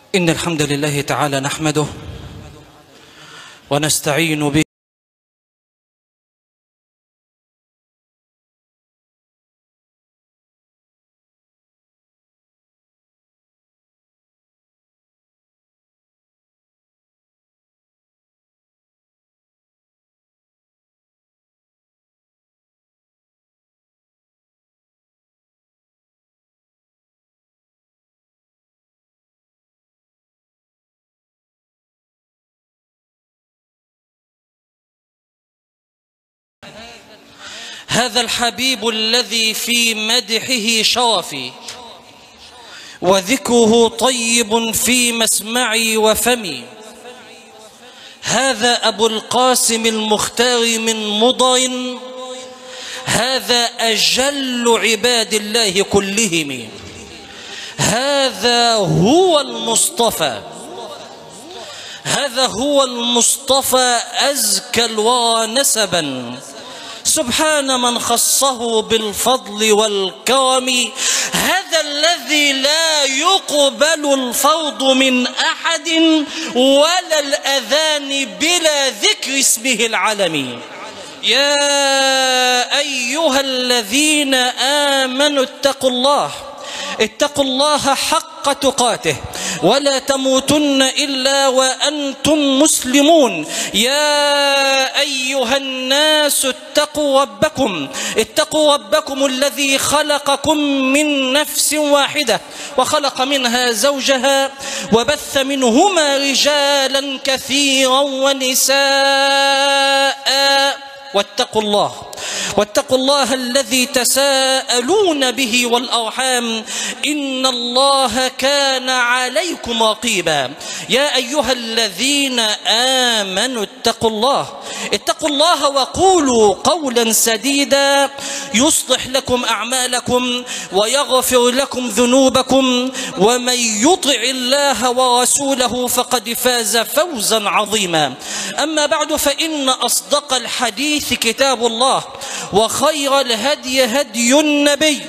إن الحمد لله تعالى نحمده ونستعين به هذا الحبيب الذي في مدحه شرفي وذكره طيب في مسمعي وفمي. هذا أبو القاسم المختار من مضر، هذا أجل عباد الله كلهم. هذا هو المصطفى، هذا هو المصطفى أزكى الورى نسبا، سبحان من خصه بالفضل والكرم. هذا الذي لا يقبل الفرض من أحد ولا الأذان بلا ذكر اسمه العلمي. يا أيها الذين آمنوا اتقوا الله، اتقوا الله حق تقاته ولا تموتن إلا وأنتم مسلمون. يا أيها الناس اتقوا ربكم، اتقوا ربكم الذي خلقكم من نفس واحدة وخلق منها زوجها وبث منهما رجالا كثيرا ونساء. واتقوا الله، واتقوا الله الذي تساءلون به والأرحام إن الله كان عليكم رقيبا. يا أيها الذين آمنوا اتقوا الله، اتقوا الله وقولوا قولا سديدا يصلح لكم أعمالكم ويغفر لكم ذنوبكم، ومن يطع الله ورسوله فقد فاز فوزا عظيما. أما بعد، فإن أصدق الحديث كتاب الله، وخير الهدي هدي النبي،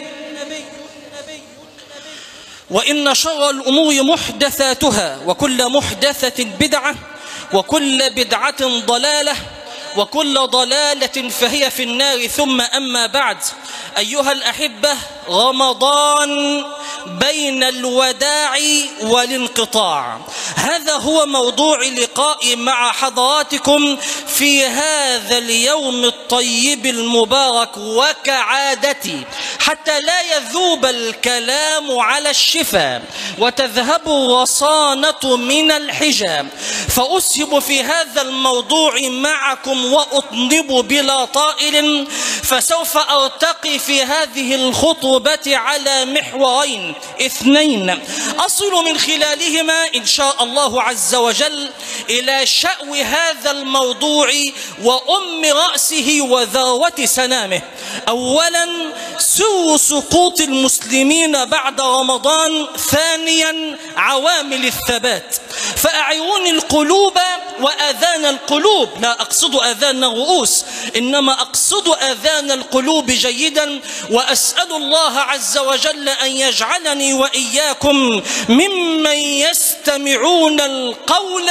وإن شر الأمور محدثاتها، وكل محدثة بدعة، وكل بدعة ضلالة، وكل ضلالة فهي في النار. ثم أما بعد، أيها الأحبة، رمضان بين الوداع والانقطاع، هذا هو موضوع لقائي مع حضراتكم في هذا اليوم الطيب المبارك. وكعادتي، حتى لا يذوب الكلام على الشفا وتذهب الرصانة من الحجاب، فأسهب في هذا الموضوع معكم وأطنب بلا طائل. فسوف أرتقي في هذه الخطبة على محورين اثنين أصل من خلالهما إن شاء الله عز وجل إلى شأو هذا الموضوع وأم رأسه وذروة سنامه. أولا، سوء سقوط المسلمين بعد رمضان. ثانيا، عوامل الثبات. فأعيون القلوب وآذان القلوب، لا أقصد آذان الرؤوس، إنما أقصد آذان القلوب جيدا. وأسأل الله عز وجل أن يجعلني وإياكم ممن يستمعون القول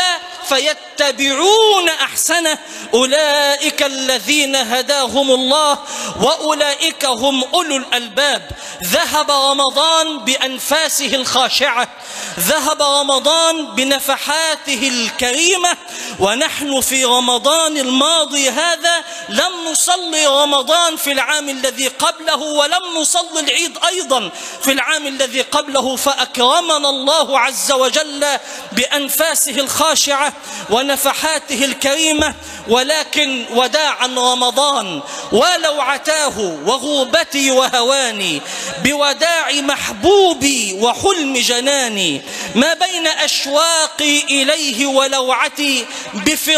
فيتبعون أحسنه. أولئك الذين هداهم الله وأولئك هم أولو الألباب. ذهب رمضان بأنفاسه الخاشعة، ذهب رمضان بنفحاته الكريمة، ونحن في رمضان الماضي هذا لم نصلي رمضان في العام الذي قبله، ولم نصلي العيد أيضا في العام الذي قبله. فأكرمنا الله عز وجل بأنفاسه الخاشعة ونفحاته الكريمة. ولكن وداعا رمضان ولو عتاه وغوبتي وهواني، بوداع محبوبي وحلم جناني، ما بين أشواقي إليه ولوعتي،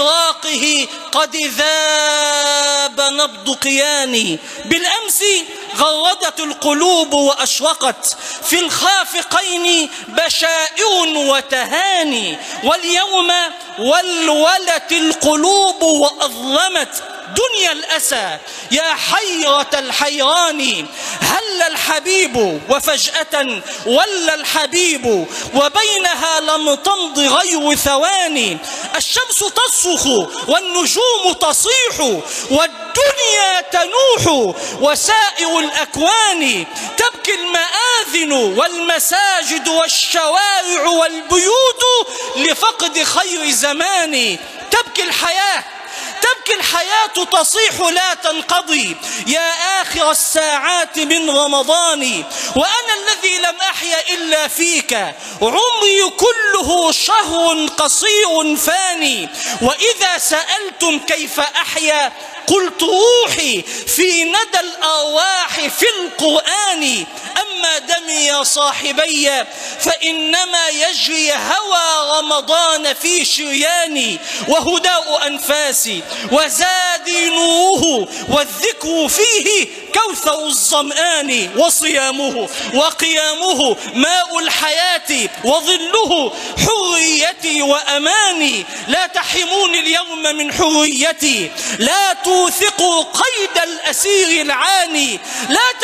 بفراقه قد ذاب نبض قياني. بالأمس غردت القلوب وأشرقت، في الخافقين بشائر وتهاني، واليوم ولولت القلوب وأظلمت دنيا الأسى يا حيرة الحيران. هل الحبيب وفجأة ولى الحبيب، وبينها لم تمض غير ثواني. الشمس تصرخ والنجوم تصيح، والدنيا تنوح وسائر الأكوان. تبكي المآذن والمساجد والشوارع والبيوت لفقد خير زمان. تبكي الحياة تصيح لا تنقضي يا آخر الساعات من رمضان. وأنا الذي لم أحيا إلا فيك، عمري كله شهر قصير فاني. وإذا سألتم كيف أحيا قلت روحي في ندى الأرواح في القرآن. أما دمي يا صاحبي فإنما يجري هوى رمضان في شرياني، وهداء أنفاسي وزادي نوره، والذكر فيه كوثر الظمآن. وصيامه وقيامه ماء الحياة، وظله حريتي وأماني. لا تحرموني اليوم من حريتي، لا توثقوا قيد الأسير العاني. لا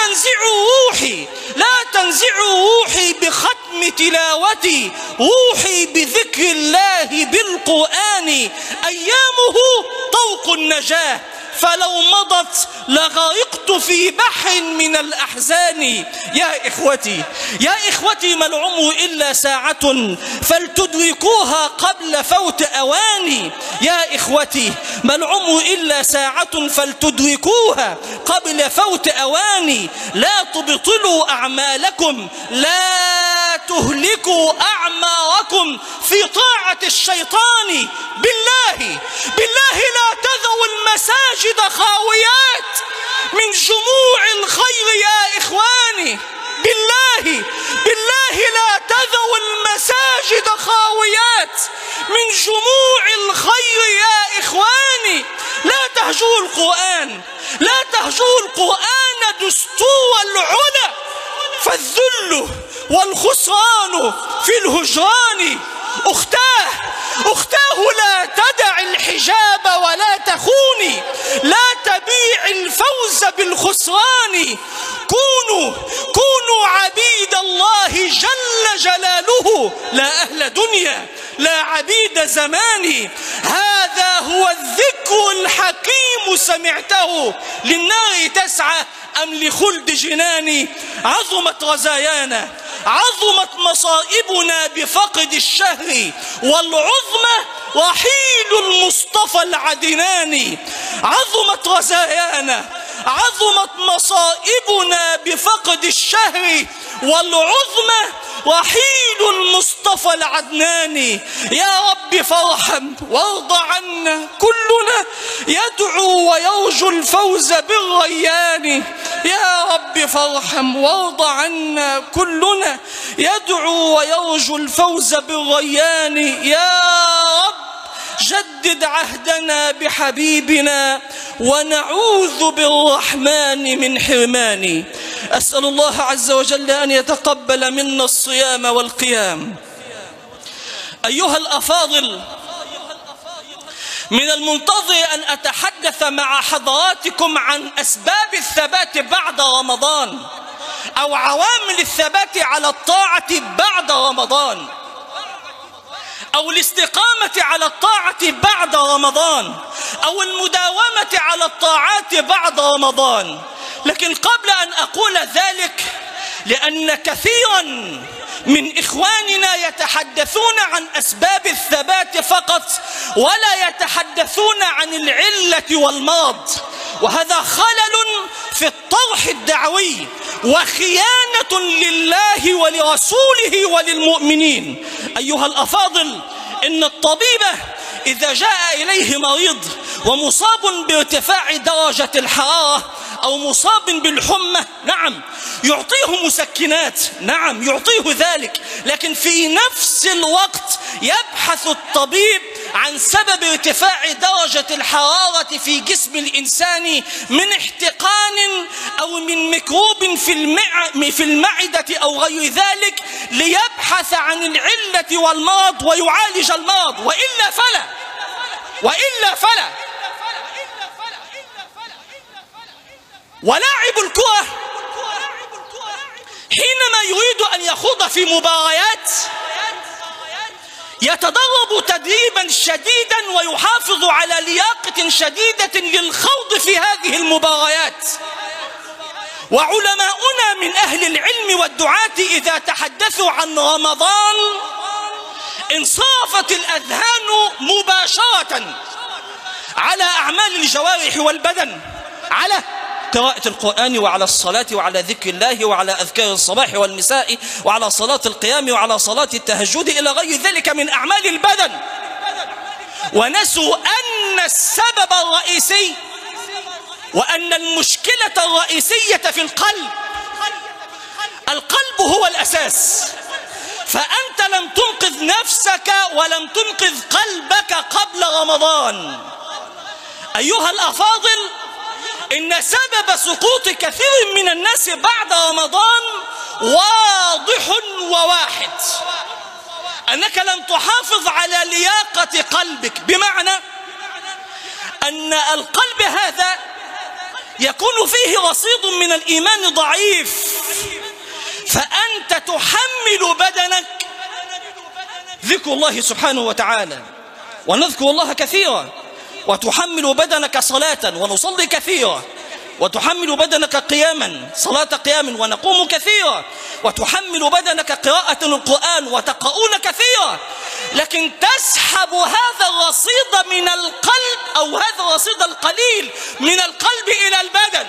تنزعوا روحي بختم تلاوتي، روحي بذكر الله بالقرآن. أيامه طوق النجاة، فلو مضت لغرقت في بحر من الأحزان. يا إخوتي ما العمر إلا ساعة، فلتدركوها قبل فوت أواني. يا إخوتي ما العمر إلا ساعة، فلتدركوها قبل فوت أواني. لا تبطلوا أعمالكم، لا تهلكوا أعماركم في طاعة الشيطان. بالله لا تذروا المساجد خاويات من جموع الخير يا إخواني. بالله لا تذروا المساجد خاويات من جموع الخير يا إخواني. لا تهجروا القرآن دستور العلا، فالذل والخسران في الهجران. أختاه لا تدع الحجاب ولا تخوني، لا تبيع الفوز بالخسران. كونوا عبيد الله جل جلاله، لا أهل دنيا لا عبيد زمان. هذا هو الذكر الحكيم سمعته، للنار تسعى أم لخلد جنان. عظمت رزايانا، عظمت مصائبنا بفقد الشهر، والعظمى رحيل المصطفى العدناني. عظمت رزايانا، عظمت مصائبنا بفقد الشهر، والعظمى رحيل المصطفى العدناني. يا رب فارحم وارض عنا، كلنا يدعو ويرجو الفوز بالريان. يا رب فارحم وارض عنا، كلنا يدعو ويرجو الفوز بالريان. يا رب جدد عهدنا بحبيبنا، ونعوذ بالرحمن من حرمان. أسأل الله عز وجل أن يتقبل منا الصيام والقيام. أيها الأفاضل، من المنتظر أن أتحدث مع حضراتكم عن أسباب الثبات بعد رمضان، أو عوامل الثبات على الطاعة بعد رمضان، أو الاستقامة على الطاعة بعد رمضان، أو المداومة على الطاعات بعد رمضان. لكن قبل أن أقول ذلك، لأن كثيرا من إخواننا يتحدثون عن أسباب الثبات فقط، ولا يتحدثون عن العلة والمرض، وهذا خلل في الطرح الدعوي وخيانة لله ولرسوله وللمؤمنين. أيها الأفاضل، إن الطبيب إذا جاء إليه مريض ومصاب بارتفاع درجة الحرارة أو مصاب بالحمى، نعم يعطيه مسكنات، نعم يعطيه ذلك، لكن في نفس الوقت يبحث الطبيب عن سبب ارتفاع درجة الحرارة في جسم الإنسان من احتقان أو من ميكروب في المعدة أو غير ذلك، ليبحث عن العلة والمرض ويعالج المرض، وإلا فلا. ولاعب الكرة حينما يريد أن يخوض في مباريات يتدرب تدريبا شديدا ويحافظ على لياقة شديدة للخوض في هذه المباريات. وعلماؤنا من أهل العلم والدعاة إذا تحدثوا عن رمضان انصرفت الأذهان مباشرة على أعمال الجوارح والبدن، على قراءة القرآن وعلى الصلاة وعلى ذكر الله وعلى أذكار الصباح والمساء وعلى صلاة القيام وعلى صلاة التهجد إلى غير ذلك من أعمال البدن، ونسوا أن السبب الرئيسي وأن المشكلة الرئيسية في القلب هو الأساس. فأنت لم تنقذ نفسك ولم تنقذ قلبك قبل رمضان. أيها الأفاضل، إن سبب سقوط كثير من الناس بعد رمضان واضح وواحد، أنك لم تحافظ على لياقة قلبك، بمعنى أن القلب هذا يكون فيه رصيد من الإيمان ضعيف، فأنت تحمل بدنك ذكر الله سبحانه وتعالى ونذكر الله كثيرا، وتحمل بدنك صلاة ونصلي كثيرا، وتحمل بدنك قياما صلاة قيام ونقوم كثيرا، وتحمل بدنك قراءة القرآن وتقرؤون كثيرا، لكن تسحب هذا الرصيد من القلب أو هذا الرصيد القليل من القلب إلى البدن.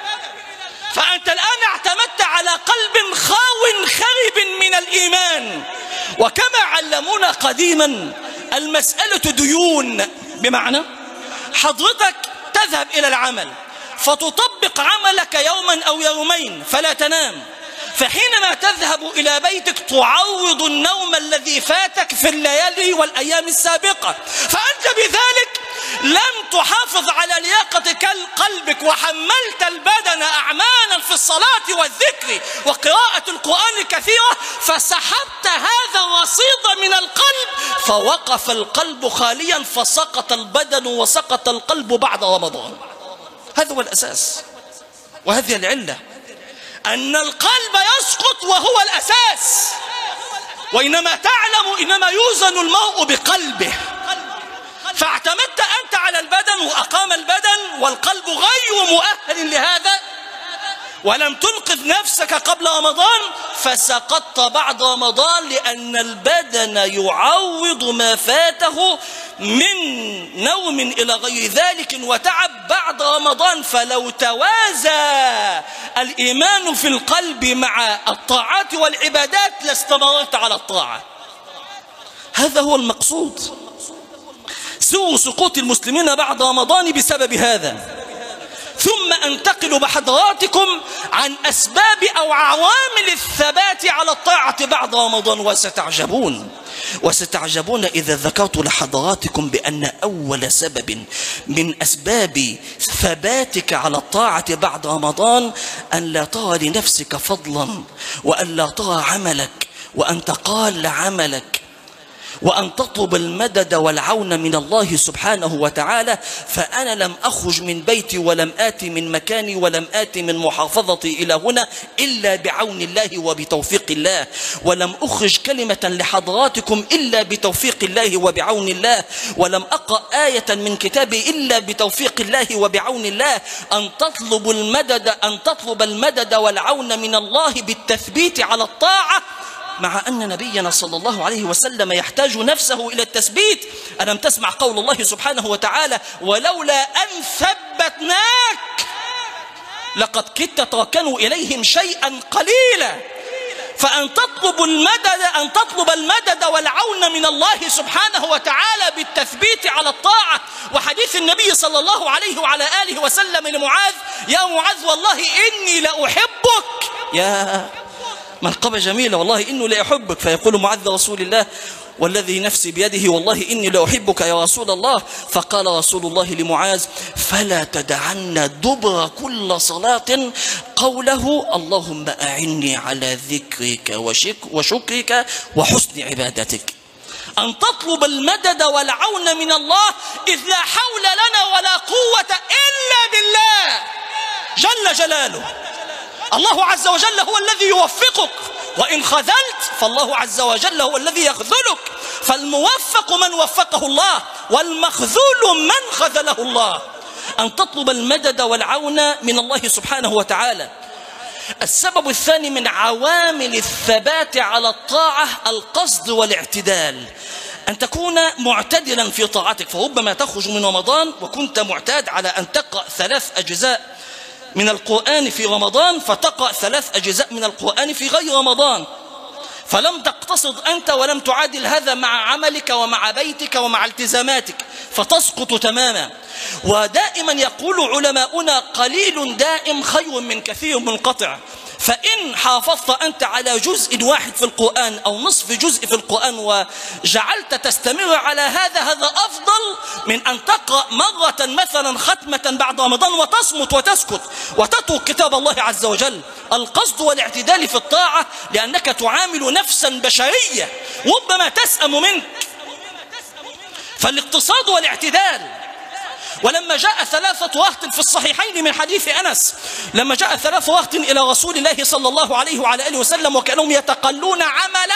فأنت الآن اعتمدت على قلب خاو خرب من الإيمان. وكما علمونا قديما المسألة ديون، بمعنى حضرتك تذهب إلى العمل فتطبق عملك يوما أو يومين فلا تنام، فحينما تذهب إلى بيتك تعوض النوم الذي فاتك في الليالي والأيام السابقة، فأنت بذلك لم تحافظ على لياقة قلبك، وحملت البدن أعمالا في الصلاة والذكر وقراءة القرآن كثيرة، فسحبت هذا الرصيد من القلب فوقف القلب خاليا، فسقط البدن وسقط القلب بعد رمضان. هذا هو الأساس، وهذه العلة، أن القلب يسقط وهو الأساس. وإنما تعلم إنما يوزن المرء بقلبه، فاعتمدت أنت على البدن وأقام البدن والقلب غير مؤهل لهذا، ولم تنقذ نفسك قبل رمضان فسقطت بعد رمضان، لأن البدن يعوض ما فاته من نوم إلى غير ذلك وتعب بعد رمضان. فلو توازى الإيمان في القلب مع الطاعات والعبادات لاستمرت على الطاعة. هذا هو المقصود. سوء سقوط المسلمين بعد رمضان بسبب هذا. ثم أنتقل بحضراتكم عن أسباب أو عوامل الثبات على الطاعة بعد رمضان، وستعجبون إذا ذكرت لحضراتكم بأن أول سبب من أسباب ثباتك على الطاعة بعد رمضان أن لا ترى لنفسك فضلا، وأن لا ترى عملك، وأن تقال عملك، وأن تطلب المدد والعون من الله سبحانه وتعالى. فأنا لم أخرج من بيتي ولم آتي من مكاني ولم آتي من محافظتي إلى هنا إلا بعون الله وبتوفيق الله، ولم أخرج كلمة لحضراتكم إلا بتوفيق الله وبعون الله، ولم أقرأ آية من كتابي إلا بتوفيق الله وبعون الله. أن تطلب المدد والعون من الله بالتثبيت على الطاعة، مع أن نبينا صلى الله عليه وسلم يحتاج نفسه إلى التثبيت. ألم تسمع قول الله سبحانه وتعالى: ولولا أن ثبتناك لقد كدت تركنوا إليهم شيئا قليلا. فأن تطلب المدد والعون من الله سبحانه وتعالى بالتثبيت على الطاعة. وحديث النبي صلى الله عليه وعلى آله وسلم لمعاذ: يا معاذ والله إني لأحبك. يا منقبة جميلة، والله إنه لا يحبك. فيقول معاذ رسول الله: والذي نفسي بيده والله إني لأحبك يا رسول الله. فقال رسول الله لمعاذ: فلا تدعن دبر كل صلاة قوله اللهم أعني على ذكرك وشكرك وحسن عبادتك. أن تطلب المدد والعون من الله، إذ لا حول لنا ولا قوة إلا بالله جل جلاله. الله عز وجل هو الذي يوفقك، وإن خذلت فالله عز وجل هو الذي يخذلك. فالموفق من وفقه الله، والمخذول من خذله الله. أن تطلب المدد والعون من الله سبحانه وتعالى. السبب الثاني من عوامل الثبات على الطاعة القصد والاعتدال، أن تكون معتدلا في طاعتك. فربما تخرج من رمضان وكنت معتاد على أن تقرأ 3 أجزاء من القرآن في رمضان، فتقرأ 3 أجزاء من القرآن في غير رمضان، فلم تقتصد أنت ولم تعادل هذا مع عملك ومع بيتك ومع التزاماتك، فتسقط تماما. ودائما يقول علماؤنا: قليل دائم خير من كثير منقطع. فإن حافظت أنت على جزء واحد في القرآن أو نصف جزء في القرآن وجعلت تستمر على هذا أفضل من أن تقرأ مرة مثلا ختمة بعد رمضان وتصمت وتسكت وتترك كتاب الله عز وجل. القصد والاعتدال في الطاعة، لأنك تعامل نفسا بشرية ربما تسأم منك، فالاقتصاد والاعتدال. ولما جاء 3 رهط في الصحيحين من حديث أنس، لما جاء 3 رهط إلى رسول الله صلى الله عليه وعلى آله وسلم وكانوا يتقلون عمله،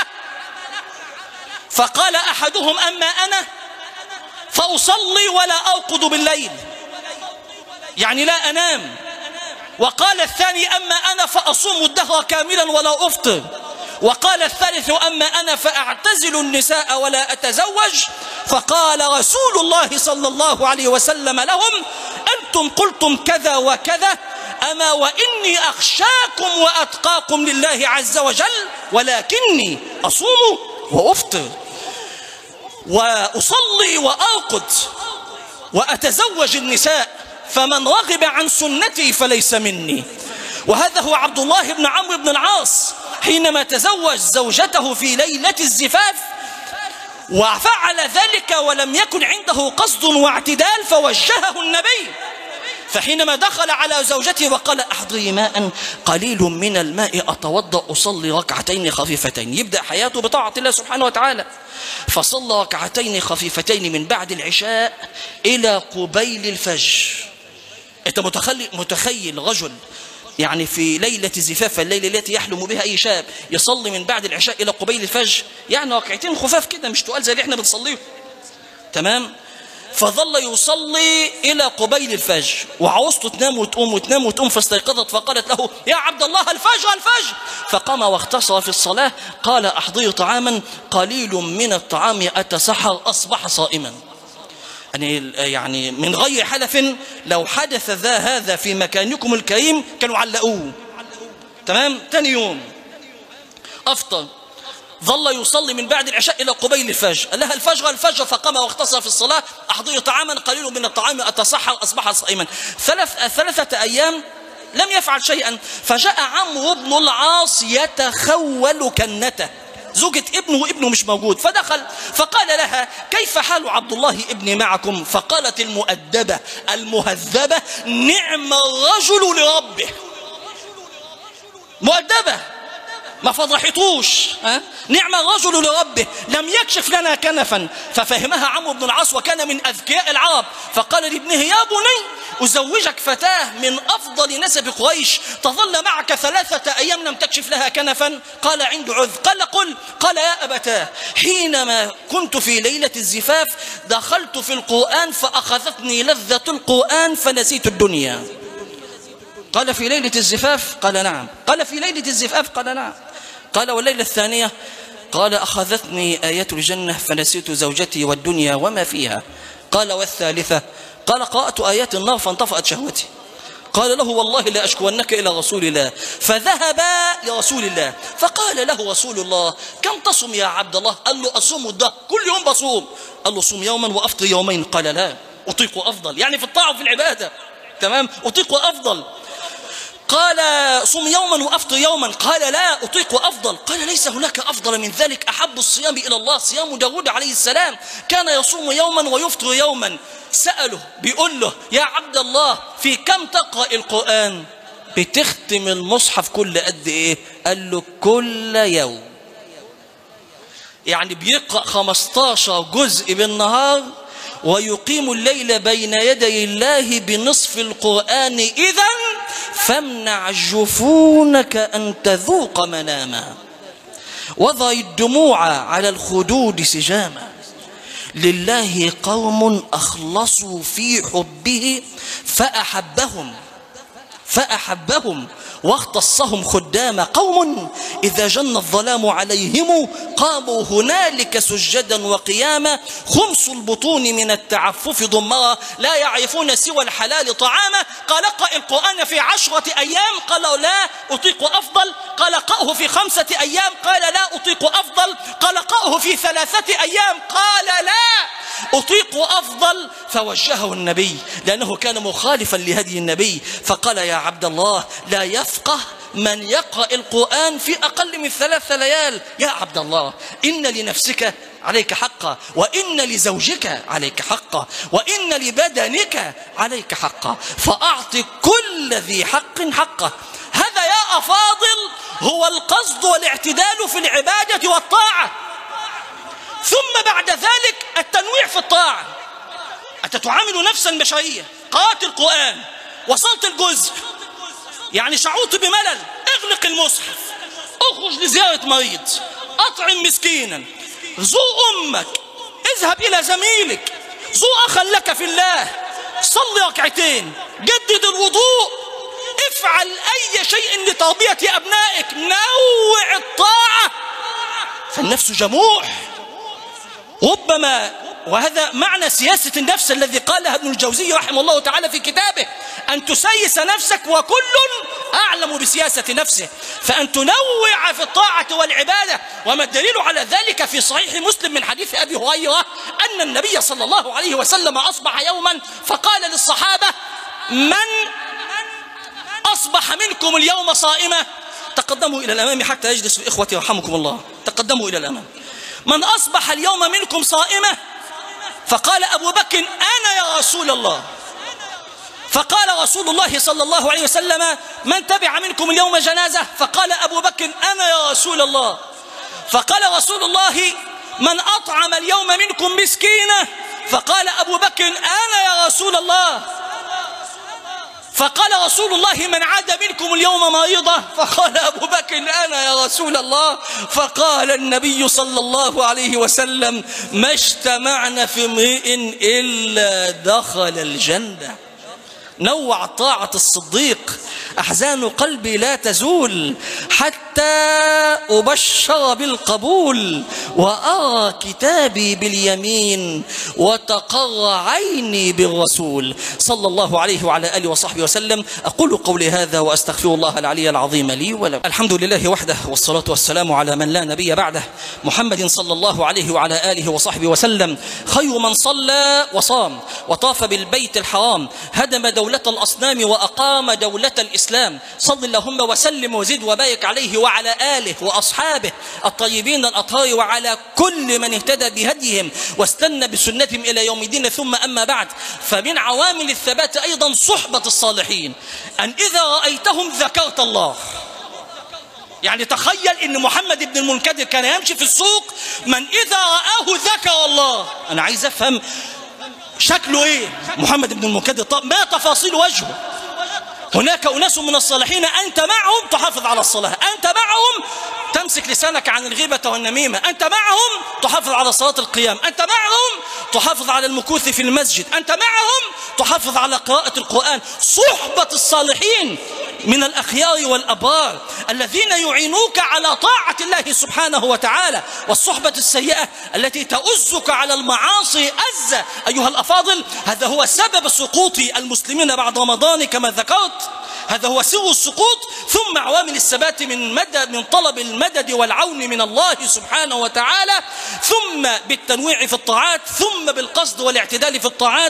فقال أحدهم: أما أنا فأصلي ولا أرقد بالليل، يعني لا أنام. وقال الثاني: أما أنا فأصوم الدهر كاملا ولا أفطر. وقال الثالث: أما أنا فأعتزل النساء ولا أتزوج. فقال رسول الله صلى الله عليه وسلم لهم: أنتم قلتم كذا وكذا، أما وإني أخشاكم وأتقاكم لله عز وجل، ولكني أصوم وأفطر وأصلي وأرقد وأتزوج النساء، فمن رغب عن سنتي فليس مني. وهذا هو عبد الله بن عمرو بن العاص حينما تزوج زوجته في ليلة الزفاف، وفعل ذلك ولم يكن عنده قصد واعتدال، فوجهه النبي. فحينما دخل على زوجته وقال: أحضري ماء قليل من الماء أتوضأ أصلي ركعتين خفيفتين، يبدأ حياته بطاعة الله سبحانه وتعالى. فصلى ركعتين خفيفتين من بعد العشاء إلى قبيل الفجر. أنت متخيل رجل يعني في ليلة الزفاف، الليلة التي يحلم بها أي شاب، يصلي من بعد العشاء إلى قبيل الفجر، يعني ركعتين خفاف كده، مش تقال زي اللي احنا بنصليه، تمام؟ فظل يصلي إلى قبيل الفجر، وعوزته تنام وتقوم وتنام وتقوم، فاستيقظت فقالت له: يا عبد الله الفجر الفجر. فقام واختصر في الصلاة. قال: أحضري طعاما قليل من الطعام أتسحر، أصبح صائما. يعني من غير حلف لو حدث هذا في مكانكم الكريم كانوا علقوه، تمام؟ تاني يوم أفطر، ظل يصلي من بعد العشاء إلى قبيل الفجر. قال لها: الفجر الفجر. فقام واختصر في الصلاة. أحضري طعاما قليل من الطعام أتسحر، أصبح صائما. 3 أيام لم يفعل شيئا. فجاء عمرو بن العاص يتخول كنته، زوجة ابنه وابنه مش موجود، فدخل فقال لها: كيف حال عبد الله ابني معكم؟ فقالت المؤدبة المهذبة: نعم الرجل لربه. مؤدبة ما فضحتوش، نعم الرجل لربه، لم يكشف لنا كنفا. ففهمها عمرو بن العاص وكان من أذكياء العرب، فقال لابنه: يا بني أزوجك فتاة من أفضل نسب قريش تظل معك 3 أيام لم تكشف لها كنفا. قال: عند عذر. قال: قل. قال: يا أبتاه، حينما كنت في ليلة الزفاف دخلت في القرآن فأخذتني لذة القرآن فنسيت الدنيا. قال: في ليلة الزفاف؟ قال: نعم. قال: في ليلة الزفاف؟ قال: نعم. قال: والليلة الثانية؟ قال: أخذتني آية الجنة فنسيت زوجتي والدنيا وما فيها. قال: والثالثة؟ قال: قرأت آيات النار فانطفأت شهوتي. قال له: والله لا أشكونك إلى رسول الله. فذهبا لرسول الله، فقال له رسول الله: كم تصم يا عبد الله؟ قال له: أصوم الدهر، كل يوم بصوم. قال له: صوم يوما وأفطر يومين. قال: لا، أطيق أفضل، يعني في الطاعة وفي العبادة، تمام؟ أطيق أفضل. قال صم يوما وأفطر يوما، قال لا أطيق أفضل، قال ليس هناك أفضل من ذلك، أحب الصيام إلى الله صيام داود عليه السلام، كان يصوم يوما ويفطر يوما. سأله بيقول له يا عبد الله في كم تقرأ القرآن؟ بتختم المصحف كل قد إيه؟ قال له كل يوم، يعني بيقرأ 15 جزء بالنهار ويقيم الليل بين يدي الله بنصف القرآن. إذن فامنع جفونك أن تذوق مناما، وضع الدموع على الخدود سجاما، لله قوم أخلصوا في حبه فأحبهم واختصهم خداما، قوم إذا جن الظلام عليهم قاموا هنالك سجدا وقياما، خمس البطون من التعفف ضمرا لا يعرفون سوى الحلال طعاما. قال اقرأ القرآن في 10 أيام، قال لا أطيق أفضل، قال اقرأه في 5 أيام، قال لا أطيق أفضل، قال اقرأه في 3 أيام، قال لا أطيق أفضل. فوجهه النبي لأنه كان مخالفا لهدي النبي، فقال يا عبد الله لا يفقه من يقرأ القرآن في أقل من 3 ليال. يا عبد الله إن لنفسك عليك حقا، وإن لزوجك عليك حقا، وإن لبدنك عليك حقا، فأعط كل ذي حق حقه. هذا يا أفاضل هو القصد والاعتدال في العبادة والطاعة. ثم بعد ذلك التنويع في الطاعة. أنت تعامل نفسا بشرية، قرأت القرآن، وصلت الجزء، يعني شعرت بملل، اغلق المصحف، اخرج لزيارة مريض، أطعم مسكينا، زور أمك، اذهب إلى زميلك، زور أخا لك في الله، صلي ركعتين، جدد الوضوء، افعل أي شيء لتربية أبنائك، نوع الطاعة، فالنفس جموع. ربما وهذا معنى سياسة النفس الذي قالها ابن الجوزي رحمه الله تعالى في كتابه، أن تسيس نفسك، وكل أعلم بسياسة نفسه، فأن تنوع في الطاعة والعبادة. وما الدليل على ذلك؟ في صحيح مسلم من حديث أبي هريرة أن النبي صلى الله عليه وسلم أصبح يوما فقال للصحابة من أصبح منكم اليوم صائمة؟ تقدموا إلى الأمام حتى يجلس إخوتي رحمكم الله، تقدموا إلى الأمام. من أصبح اليوم منكم صائمة؟ فقال أبو بكر أنا يا رسول الله. فقال رسول الله صلى الله عليه وسلم من تبع منكم اليوم جنازة؟ فقال أبو بكر أنا يا رسول الله. فقال رسول الله من أطعم اليوم منكم مسكينة؟ فقال أبو بكر أنا يا رسول الله. فقال رسول الله من عاد منكم اليوم مريضة؟ فقال أبو بكر أنا يا رسول الله. فقال النبي صلى الله عليه وسلم ما اجتمعنا في امرئ إلا دخل الجنة. نوع طاعة الصديق. أحزان قلبي لا تزول حتى أبشر بالقبول، وأرى كتابي باليمين، وتقر عيني بالرسول صلى الله عليه وعلى آله وصحبه وسلم. أقول قولي هذا وأستغفر الله العلي العظيم لي ولكم. الحمد لله وحده، والصلاة والسلام على من لا نبي بعده، محمد صلى الله عليه وعلى آله وصحبه وسلم، خير من صلى وصام وطاف بالبيت الحرام، هدم دولة الأصنام وأقام دولة الإسلام. صل اللهم وسلم وزد وبارك عليه وعلى آله وأصحابه الطيبين الأطهار، وعلى كل من اهتدى بهديهم واستنى بسنتهم إلى يوم الدين. ثم أما بعد، فمن عوامل الثبات أيضا صحبة الصالحين، أن إذا رأيتهم ذكرت الله. يعني تخيل أن محمد بن المنكدر كان يمشي في السوق، من إذا رآه ذكر الله. أنا عايز أفهم شكله إيه محمد بن المنكدر؟ طب ما تفاصيل وجهه؟ هناك أناس من الصالحين أنت معهم تحافظ على الصلاة، أنت معهم تمسك لسانك عن الغيبة والنميمة، أنت معهم تحافظ على صلاة القيام، أنت معهم تحافظ على المكوث في المسجد، أنت معهم تحافظ على قراءة القرآن. صحبة الصالحين من الأخيار والأبرار الذين يعينوك على طاعة الله سبحانه وتعالى. والصحبة السيئة التي تؤزك على المعاصي أزة أيها الأفاضل، هذا هو سبب سقوط المسلمين بعد رمضان كما ذكرت، هذا هو سر السقوط. ثم عوامل الثبات من طلب المدد والعون من الله سبحانه وتعالى، ثم بالتنويع في الطاعات، ثم بالقصد والاعتدال في الطاعات،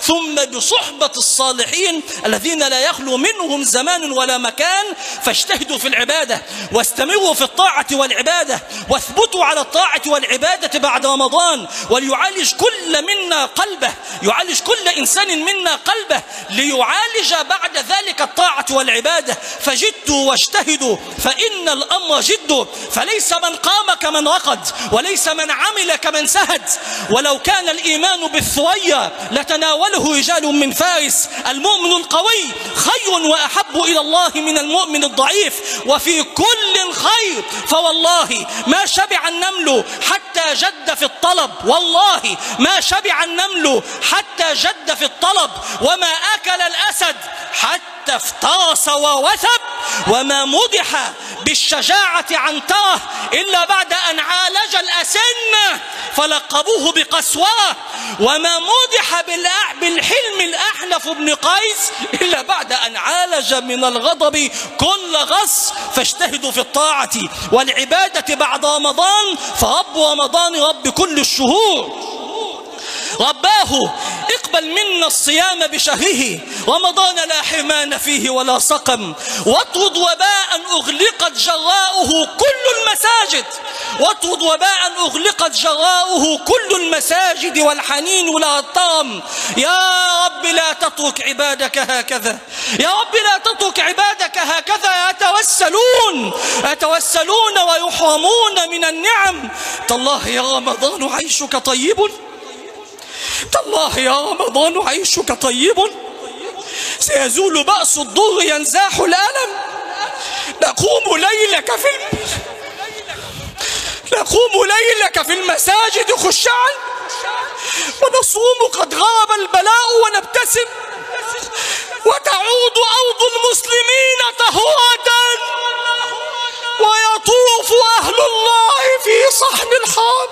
ثم بصحبة الصالحين الذين لا يخلو منهم زمان ولا مكان. فاجتهدوا في العبادة واستمروا في الطاعة والعبادة واثبتوا على الطاعة والعبادة بعد رمضان. وليعالج كل منا قلبه، يعالج كل إنسان منا قلبه ليعالج بعد ذلك الطاعة والعبادة. فجدوا واجتهدوا فإن الأمر جد، فليس من قام كمن رقد وليس من عمل كمن سهد. ولو كان الإيمان بالثريا لتناوله رجال من فارس. المؤمن القوي خير وأحب إلى الله من المؤمن الضعيف، وفي كل خير. فوالله ما شبع النمل حتى جد في الطلب، والله ما شبع النمل حتى جد في الطلب، وما أكل الأسد حتى افترس ووثب، وما مدح بالشجاعة عنترة إلا بعد أن عالج الأسنة فلقبوه بقسورة، وما مدح بالحلم الأحنف بن قيس إلا بعد أن عالج من الغضب كل غص. فاجتهدوا في الطاعة والعبادة بعد رمضان، فرب رمضان رب كل الشهور. رباه اقبل منا الصيام بشهره، رمضان لا حرمان فيه ولا سقم. واطرد وباء أغلقت جراؤه كل المساجد، واطرد وباء أغلقت جراؤه كل المساجد والحنين لا الطرم. يا رب لا تترك عبادك هكذا، يا رب لا تترك عبادك هكذا يتوسلون ويحرمون من النعم. تالله يا رمضان عيشك طيب، تالله يا رمضان عيشك طيب، سيزول بأس الضر ينزاح الألم. نقوم ليلك في المساجد خشعا، ونصوم قد غاب البلاء ونبتسم، وتعود أرض المسلمين طهورة، ويطوف أهل الله في صحن الحرم،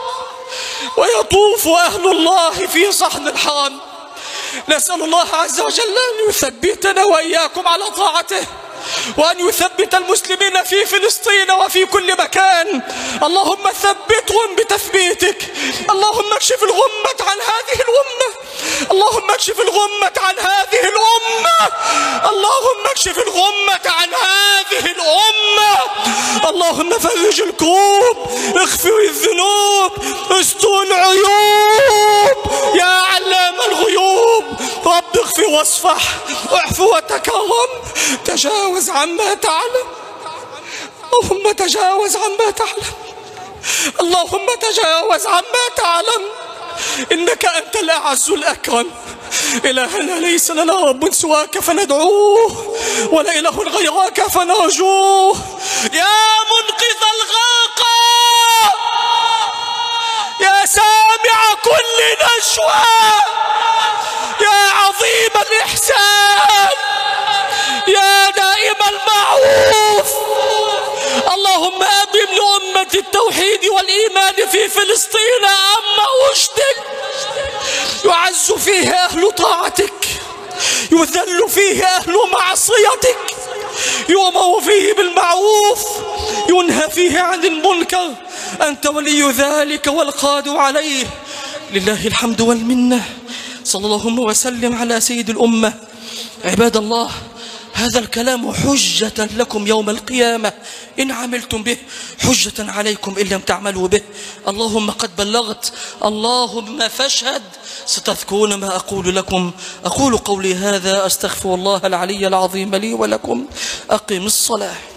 ويطوف أهل الله في صحن الحرم. نسأل الله عز وجل أن يثبتنا وإياكم على طاعته، وأن يثبت المسلمين في فلسطين وفي كل مكان. اللهم ثبتهم بتثبيتك. اللهم اكشف الغمة عن هذه الأمة، اللهم اكشف الغمة عن هذه الأمة، اللهم اكشف الغمة عن هذه الأمة. اللهم فرج الكروب، اغفر الذنوب، استر العيوب يا علام الغيوب. رب اغفر واصفح، اعفو وتكرم، تجاوز عما تعلم. اللهم تجاوز عما تعلم، اللهم تجاوز عما تعلم، إنك أنت الأعز الأكرم. إلهنا ليس لنا رب سواك فندعوه، ولا إله غيرك فنرجوه. يا منقذ الغرقى، يا سامع كل نشوى، يا عظيم الإحسان، يا دائم المعروف. اللهم أبم لأمة التوحيد والإيمان في فلسطين أما رشدك، يعز فيه أهل طاعتك، يذل فيه أهل معصيتك، يؤمر فيه بالمعروف، ينهى فيه عن المنكر. أنت ولي ذلك والقادر عليه. لله الحمد والمنة. صلى الله وسلم على سيد الأمة. عباد الله، هذا الكلام حجة لكم يوم القيامة إن عملتم به، حجة عليكم إن لم تعملوا به. اللهم قد بلغت، اللهم فاشهد. ستذكرون ما أقول لكم. أقول قولي هذا، أستغفر الله العلي العظيم لي ولكم. أقم الصلاة.